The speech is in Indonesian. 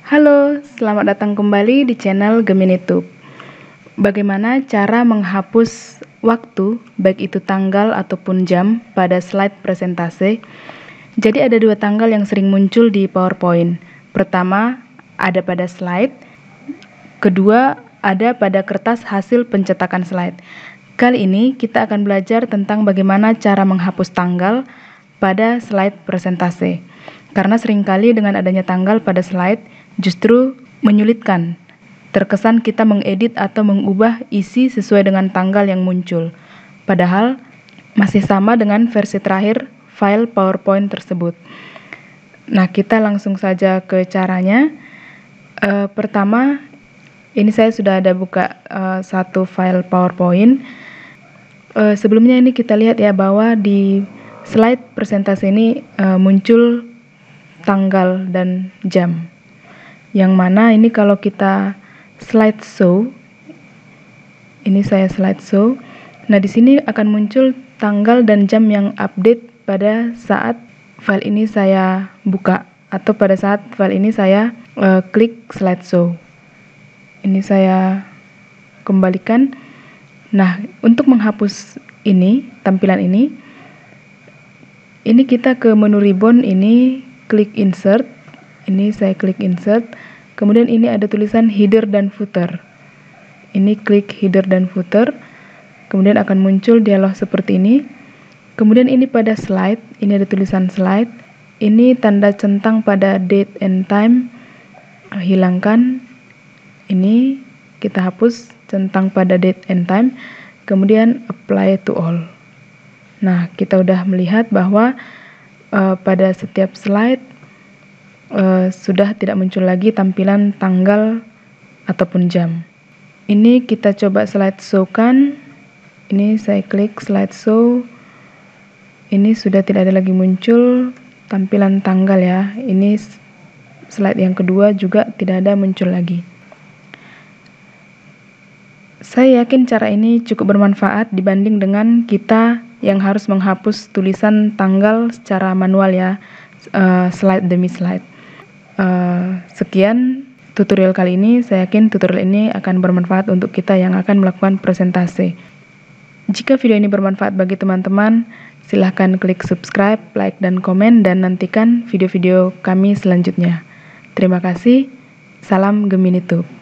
Halo, selamat datang kembali di channel Geminitube. Bagaimana cara menghapus waktu, baik itu tanggal ataupun jam, pada slide presentasi? Jadi ada dua tanggal yang sering muncul di PowerPoint. Pertama, ada pada slide. Kedua, ada pada kertas hasil pencetakan slide. Kali ini kita akan belajar tentang bagaimana cara menghapus tanggal pada slide presentasi. Karena seringkali dengan adanya tanggal pada slide justru menyulitkan. Terkesan kita mengedit atau mengubah isi sesuai dengan tanggal yang muncul. Padahal masih sama dengan versi terakhir file PowerPoint tersebut. Nah, kita langsung saja ke caranya. Pertama, ini saya sudah ada buka satu file PowerPoint. Sebelumnya ini kita lihat ya bahwa di slide presentasi ini muncul tanggal dan jam. Yang mana ini kalau kita slideshow, ini saya slideshow. Nah, di sini akan muncul tanggal dan jam yang update pada saat file ini saya buka atau pada saat file ini saya klik slideshow. Ini saya kembalikan. Nah, untuk menghapus ini, tampilan ini kita ke menu ribbon, ini klik insert. Ini saya klik insert. Kemudian ini ada tulisan header dan footer. Ini klik header dan footer. Kemudian akan muncul dialog seperti ini. Kemudian ini pada slide, ini ada tulisan slide. Ini tanda centang pada date and time. Hilangkan. Ini kita hapus centang pada date and time. Kemudian apply to all. Nah, kita udah melihat bahwa pada setiap slide sudah tidak muncul lagi tampilan tanggal ataupun jam. Ini kita coba slideshow-kan. Ini saya klik slideshow. Ini sudah tidak ada lagi muncul tampilan tanggal ya. Ini slide yang kedua juga tidak ada muncul lagi. Saya yakin cara ini cukup bermanfaat dibanding dengan kita yang harus menghapus tulisan tanggal secara manual ya, slide demi slide. Sekian tutorial kali ini. Saya yakin tutorial ini akan bermanfaat untuk kita yang akan melakukan presentasi. Jika video ini bermanfaat bagi teman-teman, silahkan klik subscribe, like, dan komen, dan nantikan video-video kami selanjutnya. Terima kasih. Salam Geminitube.